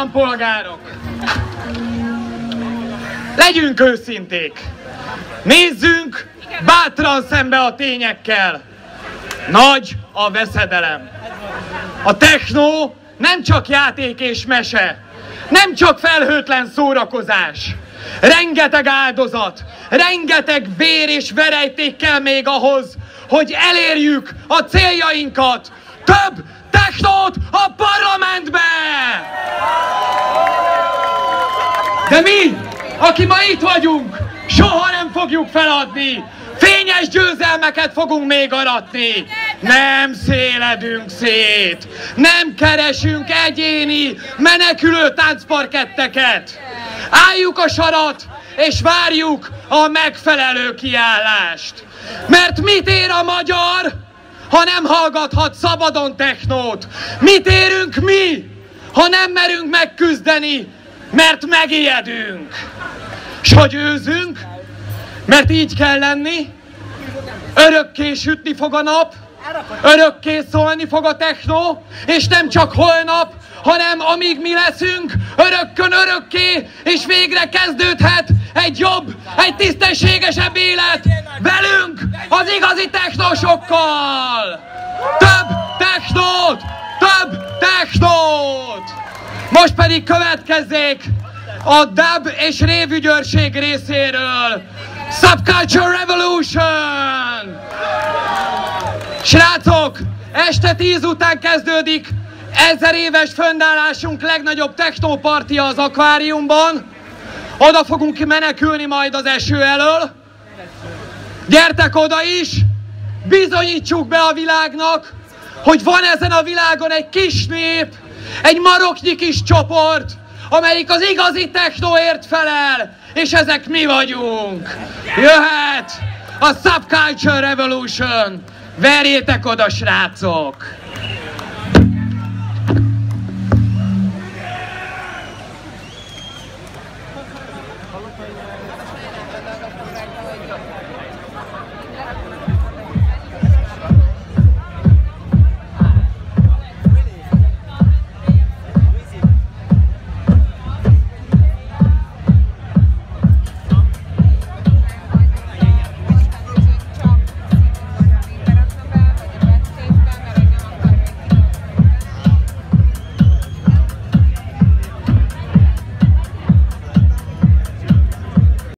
állampolgárok! Legyünk őszinték! Nézzünk bátran szembe a tényekkel! Nagy a veszedelem! A technó nem csak játék és mese, nem csak felhőtlen szórakozás. Rengeteg áldozat, rengeteg vér és verejték kell még ahhoz, hogy elérjük a céljainkat. Több technót a parlamentbe! De mi, aki ma itt vagyunk, soha nem fogjuk feladni. Fényes győzelmeket fogunk még aratni. Nem széledünk szét. Nem keresünk egyéni menekülő táncparketteket. Álljuk a sarat, és várjuk a megfelelő kiállást. Mert mit ér a magyar, ha nem hallgathat szabadon technót? Mit érünk mi, ha nem merünk megküzdeni, mert megijedünk? S hogy őzünk? Mert így kell lenni, örökké sütni fog a nap, örökké szólni fog a technó, és nem csak holnap, hanem amíg mi leszünk, örökkön örökké, és végre kezdődhet egy jobb, egy tisztességesebb élet velünk, az igazi technósokkal! Több technót! Több technót! Most pedig következzék a dub és révügyőrség részéről Subculture Revolution! Srácok, este 10 után kezdődik 1000 éves fönnállásunk legnagyobb technópartia az akváriumban. Oda fogunk menekülni majd az eső elől. Gyertek oda is, bizonyítsuk be a világnak, hogy van ezen a világon egy kis nép, egy maroknyi kis csoport, amelyik az igazi technóért felel, és ezek mi vagyunk. Jöhet a Subculture Revolution! Verjétek oda, srácok!